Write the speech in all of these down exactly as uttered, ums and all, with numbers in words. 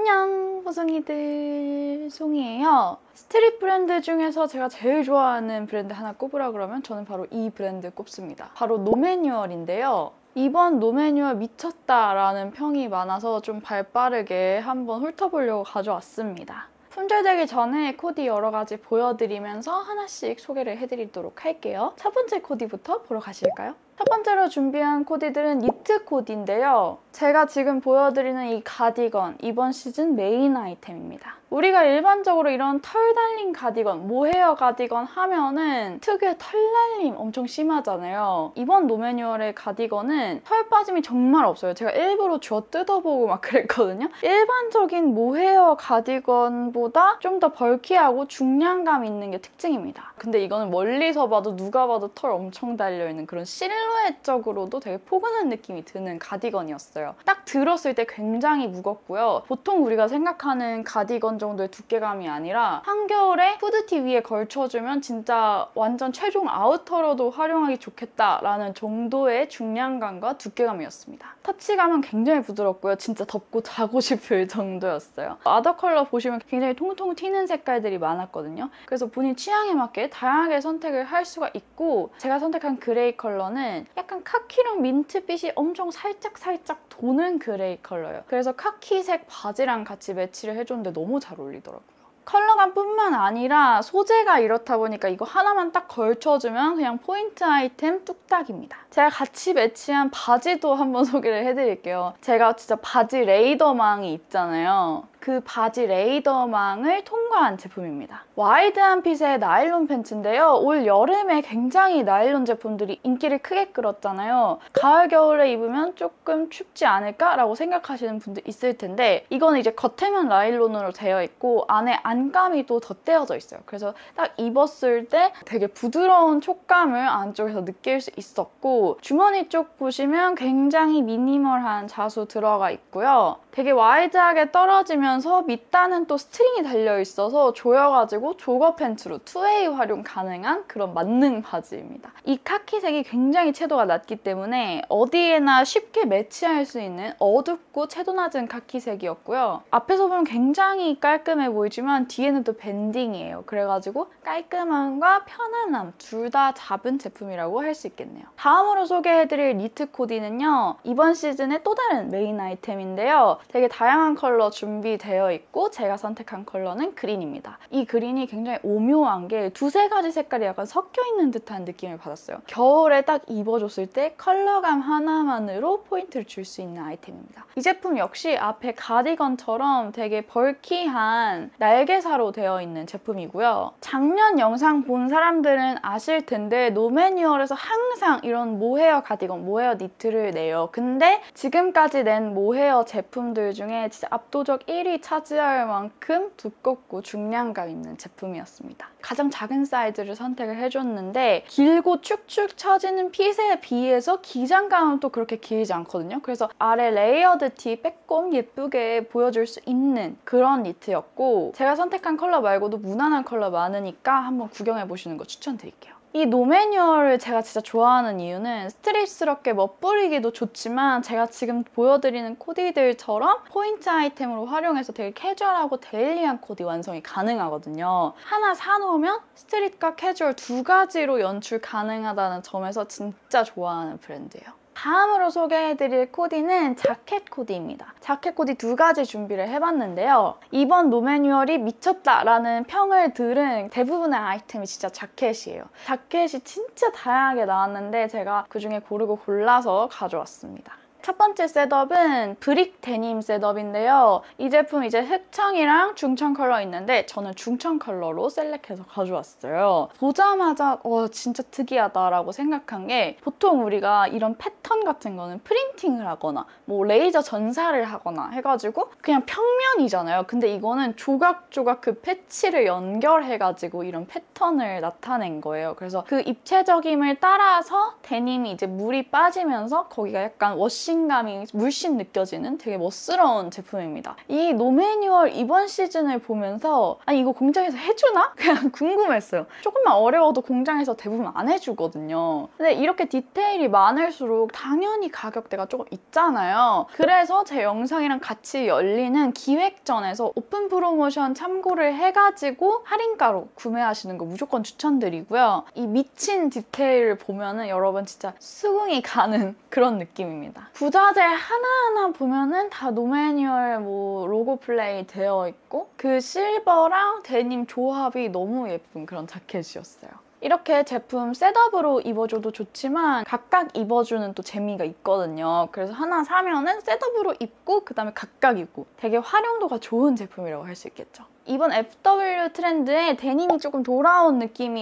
안녕 호송이들, 송이에요. 스트릿 브랜드 중에서 제가 제일 좋아하는 브랜드 하나 꼽으라 그러면 저는 바로 이 브랜드 꼽습니다. 바로 노매뉴얼인데요. 이번 노매뉴얼 미쳤다라는 평이 많아서 좀 발빠르게 한번 훑어보려고 가져왔습니다. 품절되기 전에 코디 여러 가지 보여드리면서 하나씩 소개를 해드리도록 할게요. 첫 번째 코디부터 보러 가실까요? 첫 번째로 준비한 코디들은 니트 코디인데요. 제가 지금 보여드리는 이 가디건, 이번 시즌 메인 아이템입니다. 우리가 일반적으로 이런 털 달린 가디건, 모헤어 가디건 하면은 특유의 털 날림 엄청 심하잖아요. 이번 노매뉴얼의 가디건은 털 빠짐이 정말 없어요. 제가 일부러 쥐어 뜯어보고 막 그랬거든요. 일반적인 모헤어 가디건보다 좀 더 벌키하고 중량감 있는 게 특징입니다. 근데 이거는 멀리서 봐도 누가 봐도 털 엄청 달려있는 그런 실루엣적으로도 되게 포근한 느낌이 드는 가디건이었어요. 딱 들었을 때 굉장히 무겁고요. 보통 우리가 생각하는 가디건 정도의 두께감이 아니라 한겨울에 후드티 위에 걸쳐주면 진짜 완전 최종 아우터로도 활용하기 좋겠다라는 정도의 중량감과 두께감이었습니다. 터치감은 굉장히 부드럽고요. 진짜 덮고 자고 싶을 정도였어요. 아더 컬러 보시면 굉장히 통통 튀는 색깔들이 많았거든요. 그래서 본인 취향에 맞게 다양하게 선택을 할 수가 있고, 제가 선택한 그레이 컬러는 약간 카키랑 민트빛이 엄청 살짝살짝 도는 그레이 컬러예요. 그래서 카키색 바지랑 같이 매치를 해줬는데 너무 잘 어울리더라고요. 컬러감뿐만 아니라 소재가 이렇다 보니까 이거 하나만 딱 걸쳐주면 그냥 포인트 아이템 뚝딱입니다. 제가 같이 매치한 바지도 한번 소개를 해드릴게요. 제가 진짜 바지 레이더망이 있잖아요. 그 바지 레이더망을 통과한 제품입니다. 와이드한 핏의 나일론 팬츠인데요. 올 여름에 굉장히 나일론 제품들이 인기를 크게 끌었잖아요. 가을, 겨울에 입으면 조금 춥지 않을까라고 생각하시는 분들 있을 텐데, 이거는 이제 겉에만 나일론으로 되어 있고 안에 안감이 또 덧대어져 있어요. 그래서 딱 입었을 때 되게 부드러운 촉감을 안쪽에서 느낄 수 있었고, 주머니 쪽 보시면 굉장히 미니멀한 자수 들어가 있고요. 되게 와이드하게 떨어지면서 밑단은 또 스트링이 달려있어서 조여가지고 조거 팬츠로 투웨이 활용 가능한 그런 만능 바지입니다. 이 카키색이 굉장히 채도가 낮기 때문에 어디에나 쉽게 매치할 수 있는 어둡고 채도 낮은 카키색이었고요. 앞에서 보면 굉장히 깔끔해 보이지만 뒤에는 또 밴딩이에요. 그래가지고 깔끔함과 편안함 둘 다 잡은 제품이라고 할 수 있겠네요. 다음으로 소개해드릴 니트 코디는요. 이번 시즌의 또 다른 메인 아이템인데요. 되게 다양한 컬러 준비되어 있고 제가 선택한 컬러는 그린입니다. 이 그린이 굉장히 오묘한 게 두세 가지 색깔이 약간 섞여있는 듯한 느낌을 받았어요. 겨울에 딱 입어줬을 때 컬러감 하나만으로 포인트를 줄 수 있는 아이템입니다. 이 제품 역시 앞에 가디건처럼 되게 벌키한 날개사로 되어 있는 제품이고요. 작년 영상 본 사람들은 아실 텐데 노매뉴얼에서 항상 이런 모헤어 가디건, 모헤어 니트를 내요. 근데 지금까지 낸 모헤어 제품들 중에 진짜 압도적 일 위 차지할 만큼 두껍고 중량감 있는 제품이었습니다. 가장 작은 사이즈를 선택을 해줬는데 길고 축축 처지는 핏에 비해서 기장감은 또 그렇게 길지 않거든요. 그래서 아래 레이어드 티 빼꼼 예쁘게 보여줄 수 있는 그런 니트였고, 제가 선택한 컬러 말고도 무난한 컬러 많으니까 한번 구경해보시는 거 추천드릴게요. 이 노매뉴얼을 제가 진짜 좋아하는 이유는 스트릿스럽게 멋부리기도 좋지만 제가 지금 보여드리는 코디들처럼 포인트 아이템으로 활용해서 되게 캐주얼하고 데일리한 코디 완성이 가능하거든요. 하나 사놓으면 스트릿과 캐주얼 두 가지로 연출 가능하다는 점에서 진짜 좋아하는 브랜드예요. 다음으로 소개해드릴 코디는 자켓 코디입니다. 자켓 코디 두 가지 준비를 해봤는데요. 이번 노매뉴얼이 미쳤다라는 평을 들은 대부분의 아이템이 진짜 자켓이에요. 자켓이 진짜 다양하게 나왔는데 제가 그중에 고르고 골라서 가져왔습니다. 첫 번째 셋업은 브릭 데님 셋업인데요. 이 제품 이제 흑청이랑 중청 컬러 있는데 저는 중청 컬러로 셀렉해서 가져왔어요. 보자마자 와 진짜 특이하다라고 생각한 게, 보통 우리가 이런 패턴 같은 거는 프린팅을 하거나 뭐 레이저 전사를 하거나 해가지고 그냥 평면이잖아요. 근데 이거는 조각조각 그 패치를 연결해가지고 이런 패턴을 나타낸 거예요. 그래서 그 입체적임을 따라서 데님이 이제 물이 빠지면서 거기가 약간 워싱 자신감이 물씬 느껴지는 되게 멋스러운 제품입니다. 이 노매뉴얼 이번 시즌을 보면서 아니 이거 공장에서 해주나? 그냥 궁금했어요. 조금만 어려워도 공장에서 대부분 안 해주거든요. 근데 이렇게 디테일이 많을수록 당연히 가격대가 조금 있잖아요. 그래서 제 영상이랑 같이 열리는 기획전에서 오픈 프로모션 참고를 해가지고 할인가로 구매하시는 거 무조건 추천드리고요. 이 미친 디테일을 보면은 여러분 진짜 수긍이 가는 그런 느낌입니다. 부자재 하나하나 보면은 다 노매뉴얼 뭐 로고 플레이 되어 있고 그 실버랑 데님 조합이 너무 예쁜 그런 자켓이었어요. 이렇게 제품 셋업으로 입어줘도 좋지만 각각 입어주는 또 재미가 있거든요. 그래서 하나 사면은 셋업으로 입고 그 다음에 각각 입고 되게 활용도가 좋은 제품이라고 할 수 있겠죠. 이번 에프더블유 트렌드에 데님이 조금 돌아온 느낌이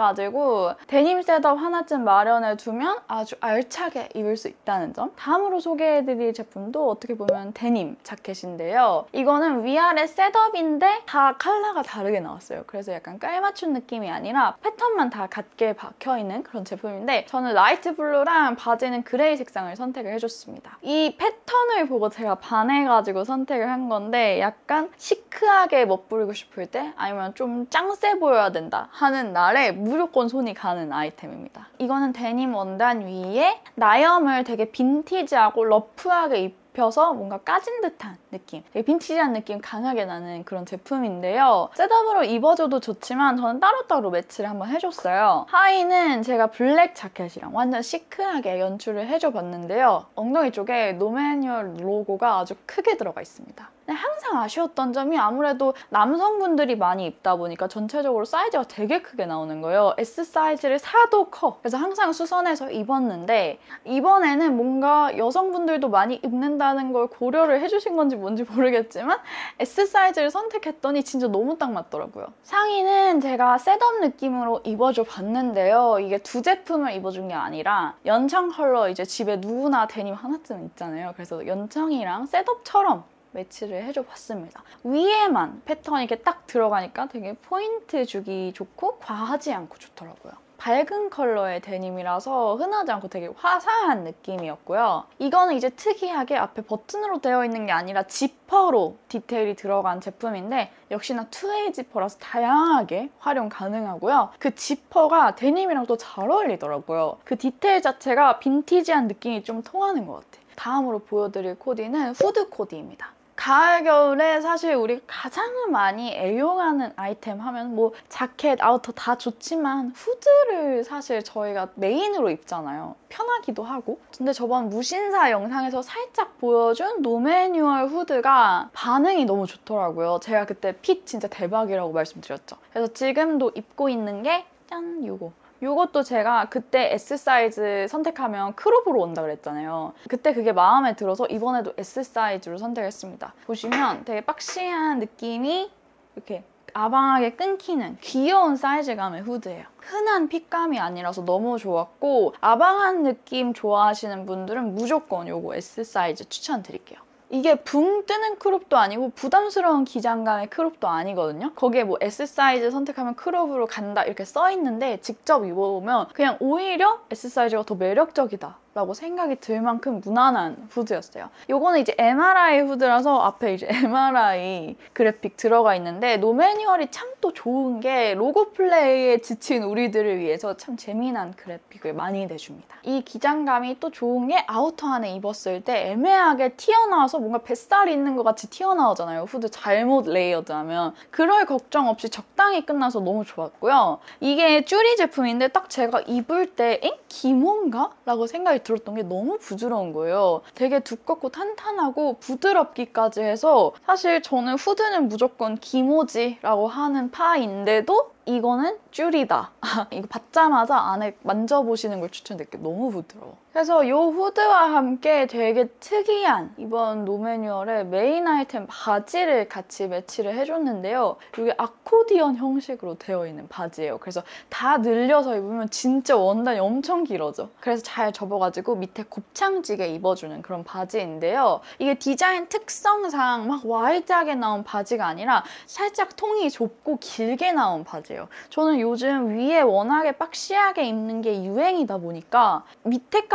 강해가지고 데님 셋업 하나쯤 마련해두면 아주 알차게 입을 수 있다는 점. 다음으로 소개해드릴 제품도 어떻게 보면 데님 자켓인데요. 이거는 위아래 셋업인데 다 컬러가 다르게 나왔어요. 그래서 약간 깔맞춤 느낌이 아니라 패턴만 다 같게 박혀있는 그런 제품인데 저는 라이트 블루랑 바지는 그레이 색상을 선택을 해줬습니다. 이 패턴을 보고 제가 반해가지고 선택을 한 건데 약간 시크하게 멋 부리고 싶을 때 아니면 좀 짱세 보여야 된다 하는 날에 무조건 손이 가는 아이템입니다. 이거는 데님 원단 위에 나염을 되게 빈티지하고 러프하게 입 입혀서 뭔가 까진 듯한 느낌, 되게 빈티지한 느낌 강하게 나는 그런 제품인데요. 셋업으로 입어줘도 좋지만 저는 따로따로 매치를 한번 해줬어요. 하의는 제가 블랙 자켓이랑 완전 시크하게 연출을 해줘봤는데요. 엉덩이 쪽에 노매뉴얼 로고가 아주 크게 들어가 있습니다. 근데 항상 아쉬웠던 점이 아무래도 남성분들이 많이 입다 보니까 전체적으로 사이즈가 되게 크게 나오는 거예요. 에스 사이즈를 사도 커. 그래서 항상 수선해서 입었는데 이번에는 뭔가 여성분들도 많이 입는다는 걸 고려를 해주신 건지 뭔지 모르겠지만 에스 사이즈를 선택했더니 진짜 너무 딱 맞더라고요. 상의는 제가 셋업 느낌으로 입어줘 봤는데요. 이게 두 제품을 입어준 게 아니라 연청 컬러 이제 집에 누구나 데님 하나쯤 있잖아요. 그래서 연청이랑 셋업처럼 매치를 해줘 봤습니다. 위에만 패턴이 이렇게 딱 들어가니까 되게 포인트 주기 좋고 과하지 않고 좋더라고요. 밝은 컬러의 데님이라서 흔하지 않고 되게 화사한 느낌이었고요. 이거는 이제 특이하게 앞에 버튼으로 되어 있는 게 아니라 지퍼로 디테일이 들어간 제품인데 역시나 투웨이 지퍼라서 다양하게 활용 가능하고요. 그 지퍼가 데님이랑 또 잘 어울리더라고요. 그 디테일 자체가 빈티지한 느낌이 좀 통하는 것 같아요. 다음으로 보여드릴 코디는 후드 코디입니다. 가을, 겨울에 사실 우리가 가장 많이 애용하는 아이템 하면 뭐 자켓, 아우터 다 좋지만 후드를 사실 저희가 메인으로 입잖아요. 편하기도 하고. 근데 저번 무신사 영상에서 살짝 보여준 노매뉴얼 후드가 반응이 너무 좋더라고요. 제가 그때 핏 진짜 대박이라고 말씀드렸죠. 그래서 지금도 입고 있는 게 짠! 요거. 이것도 제가 그때 에스 사이즈 선택하면 크롭으로 온다 그랬잖아요. 그때 그게 마음에 들어서 이번에도 에스 사이즈로 선택했습니다. 보시면 되게 박시한 느낌이 이렇게 아방하게 끊기는 귀여운 사이즈감의 후드예요. 흔한 핏감이 아니라서 너무 좋았고 아방한 느낌 좋아하시는 분들은 무조건 이거 에스 사이즈 추천드릴게요. 이게 붕 뜨는 크롭도 아니고 부담스러운 기장감의 크롭도 아니거든요. 거기에 뭐 에스 사이즈 선택하면 크롭으로 간다 이렇게 써있는데 직접 입어보면 그냥 오히려 에스 사이즈가 더 매력적이다 라고 생각이 들 만큼 무난한 후드였어요. 요거는 이제 엠알아이 후드라서 앞에 이제 엠알아이 그래픽 들어가 있는데 노매뉴얼이 참 또 좋은 게 로고 플레이에 지친 우리들을 위해서 참 재미난 그래픽을 많이 내줍니다. 이 기장감이 또 좋은 게 아우터 안에 입었을 때 애매하게 튀어나와서 뭔가 뱃살이 있는 것 같이 튀어나오잖아요. 후드 잘못 레이어드하면. 그럴 걱정 없이 적당히 끝나서 너무 좋았고요. 이게 쭈리 제품인데 딱 제가 입을 때 엥? 기모인가? 라고 생각이 들었던 게 너무 부드러운 거예요. 되게 두껍고 탄탄하고 부드럽기까지 해서 사실 저는 후드는 무조건 기모지라고 하는 파인데도 이거는 쭈리다. 이거 받자마자 안에 만져보시는 걸 추천드릴게요. 너무 부드러워. 그래서 이 후드와 함께 되게 특이한 이번 노매뉴얼의 메인 아이템 바지를 같이 매치를 해줬는데요. 이게 아코디언 형식으로 되어 있는 바지예요. 그래서 다 늘려서 입으면 진짜 원단이 엄청 길어져. 그래서 잘 접어가지고 밑에 곱창지게 입어주는 그런 바지인데요. 이게 디자인 특성상 막 와이드하게 나온 바지가 아니라 살짝 통이 좁고 길게 나온 바지예요. 저는 요즘 위에 워낙에 박시하게 입는 게 유행이다 보니까 밑에까지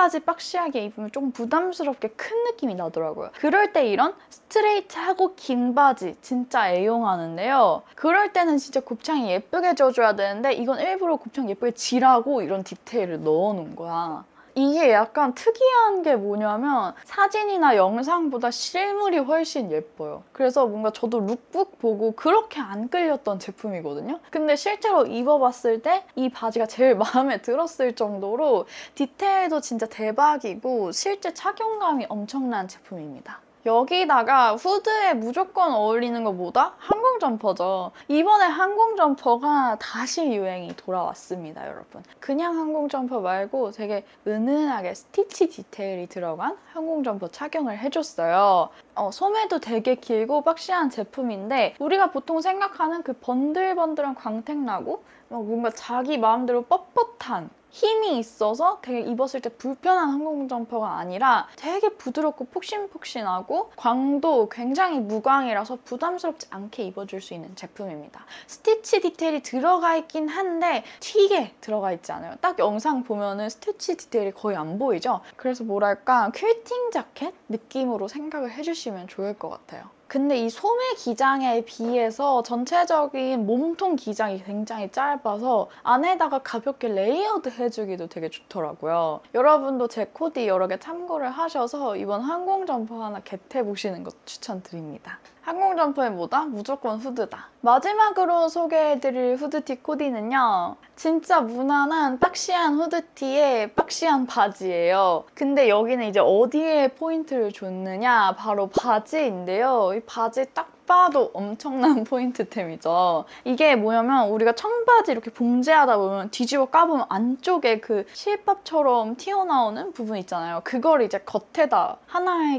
바지 박시하게 입으면 조금 부담스럽게 큰 느낌이 나더라고요. 그럴 때 이런 스트레이트하고 긴 바지 진짜 애용하는데요. 그럴 때는 진짜 곱창이 예쁘게 져줘야 되는데 이건 일부러 곱창 예쁘게 지라고 이런 디테일을 넣어놓은 거야. 이게 약간 특이한 게 뭐냐면 사진이나 영상보다 실물이 훨씬 예뻐요. 그래서 뭔가 저도 룩북 보고 그렇게 안 끌렸던 제품이거든요. 근데 실제로 입어봤을 때 이 바지가 제일 마음에 들었을 정도로 디테일도 진짜 대박이고 실제 착용감이 엄청난 제품입니다. 여기다가 후드에 무조건 어울리는 것보다 항공 점퍼죠. 이번에 항공 점퍼가 다시 유행이 돌아왔습니다, 여러분. 그냥 항공 점퍼 말고 되게 은은하게 스티치 디테일이 들어간 항공 점퍼 착용을 해줬어요. 어, 소매도 되게 길고 박시한 제품인데 우리가 보통 생각하는 그 번들번들한 광택 나고 뭔가 자기 마음대로 뻣뻣한 힘이 있어서 되게 입었을 때 불편한 항공 점퍼가 아니라 되게 부드럽고 폭신폭신하고 광도 굉장히 무광이라서 부담스럽지 않게 입어줄 수 있는 제품입니다. 스티치 디테일이 들어가 있긴 한데 튀게 들어가 있지 않아요. 딱 영상 보면은 스티치 디테일이 거의 안 보이죠? 그래서 뭐랄까 퀼팅 자켓 느낌으로 생각을 해주시면 좋을 것 같아요. 근데 이 소매 기장에 비해서 전체적인 몸통 기장이 굉장히 짧아서 안에다가 가볍게 레이어드 해주기도 되게 좋더라고요. 여러분도 제 코디 여러 개 참고를 하셔서 이번 항공 점퍼 하나 겟해보시는 것 추천드립니다. 항공 점퍼에 뭐다? 무조건 후드다. 마지막으로 소개해드릴 후드티 코디는요. 진짜 무난한 박시한 후드티에 박시한 바지예요. 근데 여기는 이제 어디에 포인트를 줬느냐? 바로 바지인데요. 이 바지 딱 봐도 엄청난 포인트템이죠. 이게 뭐냐면 우리가 청바지 이렇게 봉제하다 보면 뒤집어 까보면 안쪽에 그 실밥처럼 튀어나오는 부분 있잖아요. 그걸 이제 겉에다 하나의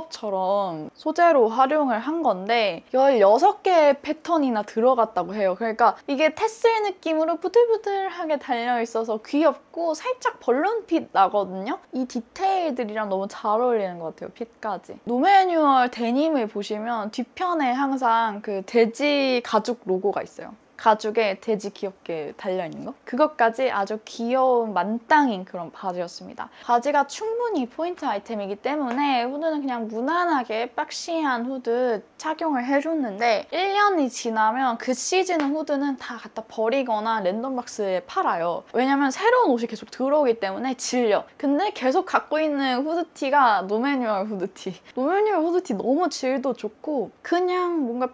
기법처럼 소재로 활용을 한 건데 열여섯 개의 패턴이나 들어갔다고 해요. 그러니까 이게 테슬 느낌으로 부들부들하게 달려있어서 귀엽고 살짝 벌룬핏 나거든요. 이 디테일들이랑 너무 잘 어울리는 것 같아요, 핏까지. 노매뉴얼 데님을 보시면 뒤편에 항상 그 돼지 가죽 로고가 있어요. 가죽에 돼지 귀엽게 달려있는 거? 그것까지 아주 귀여운 만땅인 그런 바지였습니다. 바지가 충분히 포인트 아이템이기 때문에 후드는 그냥 무난하게 박시한 후드 착용을 해줬는데 일 년이 지나면 그 시즌의 후드는 다 갖다 버리거나 랜덤박스에 팔아요. 왜냐면 새로운 옷이 계속 들어오기 때문에 질려. 근데 계속 갖고 있는 후드티가 노매뉴얼 후드티. 노매뉴얼 후드티 너무 질도 좋고 그냥 뭔가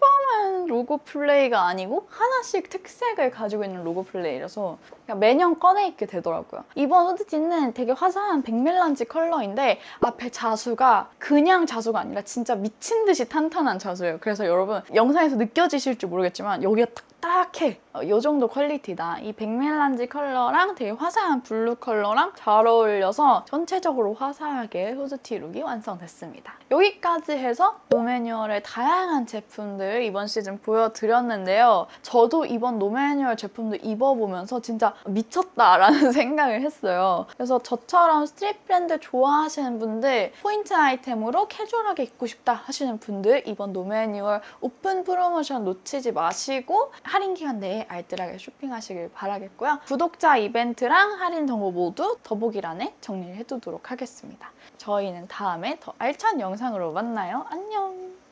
평범한 로고 플레이가 아니고 하나씩 특색을 가지고 있는 로고 플레이라서 그냥 매년 꺼내 입게 되더라고요. 이번 후드티는 되게 화사한 백밀란지 컬러인데 앞에 자수가 그냥 자수가 아니라 진짜 미친 듯이 탄탄한 자수예요. 그래서 여러분 영상에서 느껴지실지 모르겠지만 여기가 딱딱해. 어, 이 정도 퀄리티다. 이 백밀란지 컬러랑 되게 화사한 블루 컬러랑 잘 어울려서 전체적으로 화사하게 후드티 룩이 완성됐습니다. 여기까지 해서 노매뉴얼의 다양한 제품들 이번 시즌 보여드렸는데요. 저도 이번 노매뉴얼 제품들 입어보면서 진짜 미쳤다라는 생각을 했어요. 그래서 저처럼 스트릿 브랜드 좋아하시는 분들, 포인트 아이템으로 캐주얼하게 입고 싶다 하시는 분들 이번 노매뉴얼 오픈 프로모션 놓치지 마시고 할인 기간 내에 알뜰하게 쇼핑하시길 바라겠고요. 구독자 이벤트랑 할인 정보 모두 더보기란에 정리를 해두도록 하겠습니다. 저희는 다음에 더 알찬 영상으로 만나요. 안녕!